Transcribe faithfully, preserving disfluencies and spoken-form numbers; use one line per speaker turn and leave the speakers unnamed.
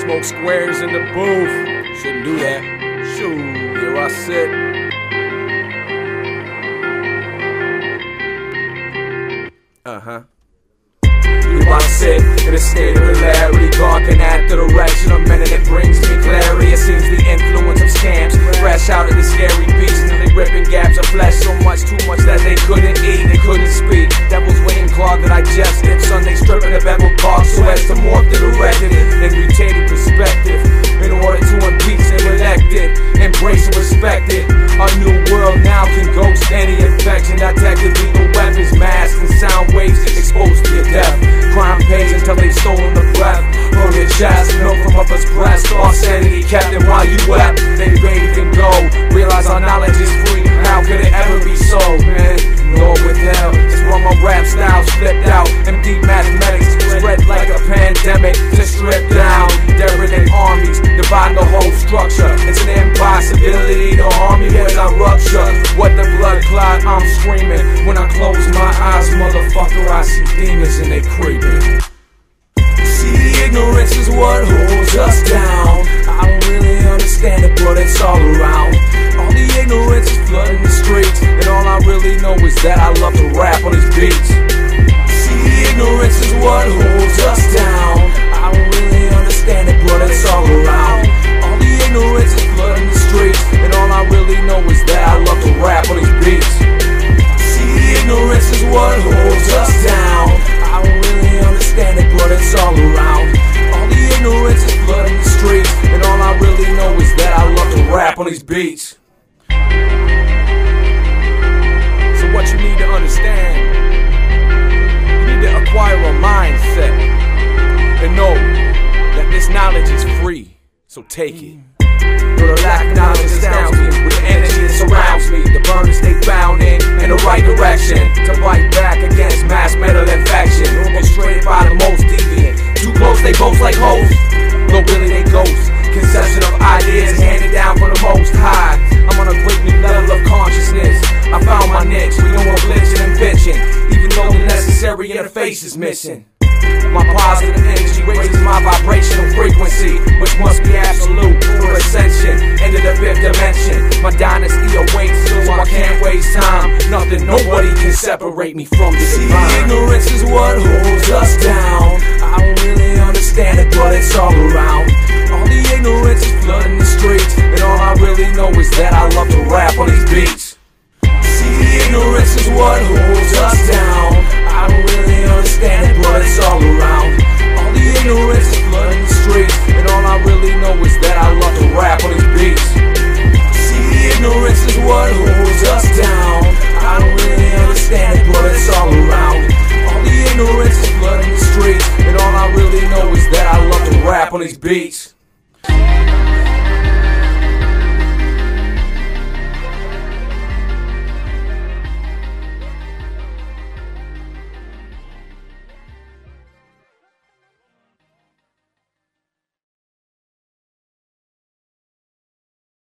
Smoke squares in the booth. Shouldn't do that. Shoot, here I sit. Uh-huh. Here I sit in a state of hilarity, gawking at the direction of men, and it brings me clarity. It seems the influence of scams fresh out of the scary beast. They ripping gaps of flesh so much, too much that they couldn't eat, they couldn't speak. Devil's wing clogged that I digested. Sunday stripping the bevel bark so as to morph the directed and mutated perspective. In order to impeach and elect it, embrace and respect it. A new world now can ghost any infection. Detected lethal weapons, masks and sound waves exposed to your death. Crime pays until they've stolen the breath from your chest. Milk from up his breast, all sanity kept. And while you wept, they bathed and go. Realize our knowledge is free. How could it ever be so, man? Lord with hell, just while my rap styles flipped out. M D mathematics spread like a pandemic to strip down derelict armies, divide the whole structure. It's an impossibility to harm me as I rupture. What the blood clot, I'm screaming. When I close my eyes, motherfucker, I see demons and they creeping. See, ignorance is what holds us down. I don't really understand it, but it's all around. All the ignorance is flooding the streets, and all I really know is that I love to rap on these beats. See, ignorance is what holds us down. I don't really understand it, but it's all around. All the ignorance is flooding the streets, and all I really know is that I love to rap on these beats. See, ignorance is what holds us down. I don't really understand it, but it's all around. All the ignorance is flooding the streets, and all I really know is that I love to rap on these beats. So what you need to understand, you need to acquire a mindset and know that this knowledge is free, so take it. Though the lack of knowledge astounds me, with the energy that surrounds me, the burners stay bound in, in the right direction, to fight back against mass mental infection, orchestrated by the most deviant. Too close they boast like hoes, though really they ghosts. Conception of ideas handed down from the most high. I'm on a great new level of consciousness. I found my niche, we know I'm glitching and bitching, even though the necessary interface is missing. My positive energy raises my vibrational frequency, which must be absolute for ascension into the fifth dimension. My dynasty awaits, so I can't waste time. Nothing, nobody can separate me from the divine. See, ignorance is what holds us down. I don't really understand it, but it's all around. All the ignorance is flooding the streets, and all I really know is that I love to rap on these beats. See, ignorance is what holds us down. I don't really understand it, but it's all around. All the ignorance is flooding the streets, and all I really know is that I love to rap on these beats. See, ignorance is what holds us down. I don't really understand it, but it's all around. All the ignorance is flooding the streets, and all I really know is that I love to rap on these beats.